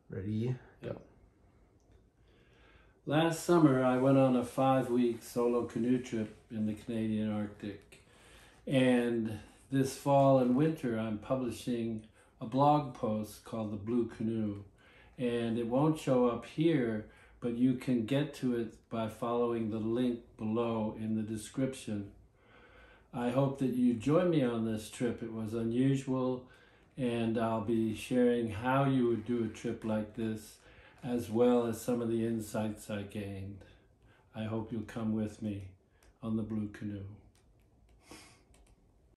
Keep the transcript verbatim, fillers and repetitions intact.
Ready? Go. Last summer, I went on a five-week solo canoe trip in the Canadian Arctic. And this fall and winter, I'm publishing a blog post called The Blue Canoe. And it won't show up here, but you can get to it by following the link below in the description. I hope that you join me on this trip. It was unusual, and I'll be sharing how you would do a trip like this, as well as some of the insights I gained. I hope you'll come with me on the Blue Canoe.